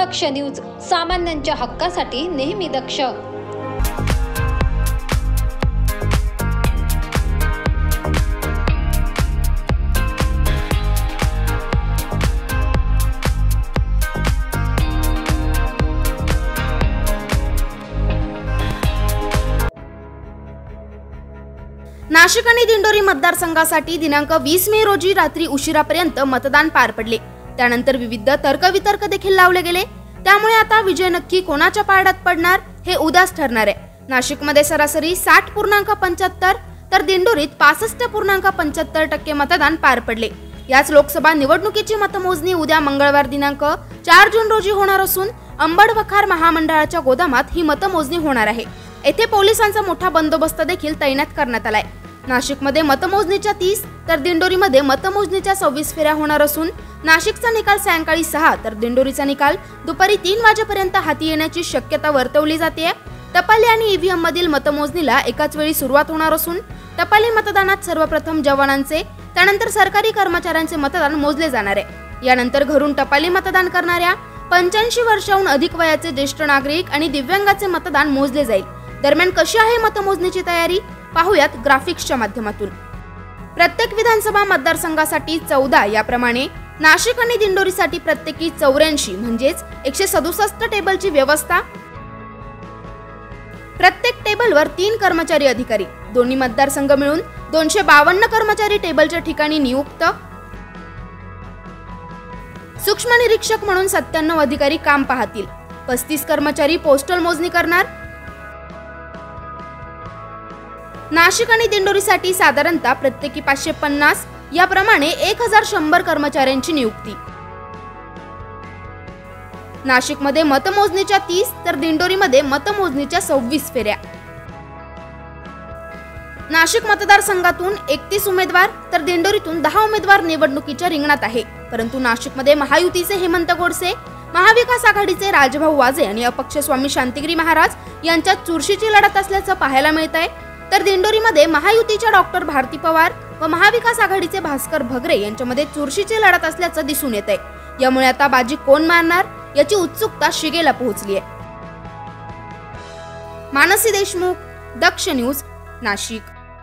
दक्ष news, सामान्यांच्या हक्कासाठी नेहमी दक्ष। नाशिक आणि दिंडोरी मतदारसंघासाठी दिनांक 20 मे रोजी रात्री उशिरापर्यंत मतदान पार पडले। त्यानंतर विविध तर्कवितर्क देखील लावले गेले। त्यामुळे आता विजय नक्की कोणाच्या पारड्यात पडणार हे उद्याच ठरणार आहे। नाशिकमध्ये सरासरी 60.75 तर दिंडोरीत 65.75% मतदान पार पडले। याच लोकसभा निवडणुकीची मतमोजणी उद्या मंगळवार दिनांक 4 जून रोजी होणार असून अंबड-वखार महामंडळाच्या गोदामात ही मतमोजणी होणार आहे। येथे पोलिसांचा मोठा बंदोबस्त देखील तैनात करण्यात आलाय। नाशिकमध्ये मतमोजणीच्या 30 तर दिंडोरीमध्ये मतमोजणीच्या 26 फेऱ्या होणार असून नाशिकचा निकाल सायंकाळी 6 तर दिंडोरीचा निकाल दुपारी 3 वाजेपर्यंत हाती येण्याची शक्यता वर्तवली जाते। टपाली आणि ईव्हीएम मधील मतमोजणीला एकाच वेळी सुरुवात होणार असून टपाली मतदानात सर्वप्रथम जवानांचे त्यानंतर सरकारी कर्मचाऱ्यांचे मतदान मोजले जाणार आहे। यानंतर घरून टपाली मतदान करणाऱ्या 85 वर्षांहून अधिक वयाचे ज्येष्ठ नागरिक आणि दिव्यांगाचे मतदान मोजले जाईल। दरम्यान कशी आहे मतमोजणीची तयारी पाहूयात ग्राफिक्सच्या माध्यमातून। प्रत्येक विधानसभा मतदारसंघासाठी 14 याप्रमाणे नाशिक आणि दिंडोरीसाठी प्रत्येकी 84 म्हणजेच 167 टेबलची व्यवस्था। प्रत्येक टेबलवर 3 कर्मचारी अधिकारी, दोन्ही मतदारसंघ मिळून 252 कर्मचारी टेबलच्या ठिकाणी नियुक्त। सूक्ष्म निरीक्षक म्हणून 97 अधिकारी काम पाहतील। 35 कर्मचारी पोस्टल मोजणी करणार। नाशिक आणि दिंडोरीसाठी साधारणतः प्रत्येकी 550 याप्रमाणे 1100 कर्मचाऱ्यांची नियुक्ती। नाशिकमध्ये मतमोजणीच्या 30 तर दिंडोरीमध्ये मतमोजणीच्या 26 फेऱ्या। नाशिक मतदारसंघातून 31 उमेदवार तर दिंडोरीतून 10 उमेदवार निवडणुकीच्या रिंगणात आहे। परंतु नाशिकमध्ये महायुतीचे हेमंत गोडसे, महाविकास आघाडीचे राजभाऊ वाजे आणि अपक्ष स्वामी शांतिगिरी महाराज यांच्यात चुरशीची लढत असल्याचं पाहायला मिळत आहे। तर दिंडोरीमध्ये महायुतीच्या डॉक्टर भारती पवार व महाविकास आघाडीचे भास्कर भगरे यांच्यामध्ये चुरशीची लढत असल्याचं दिसून येत आहे। यामुळे आता बाजी कोण मारणार याची उत्सुकता शिगेला पोहोचली आहे। मानसी देशमुख, दक्ष न्यूज, नाशिक।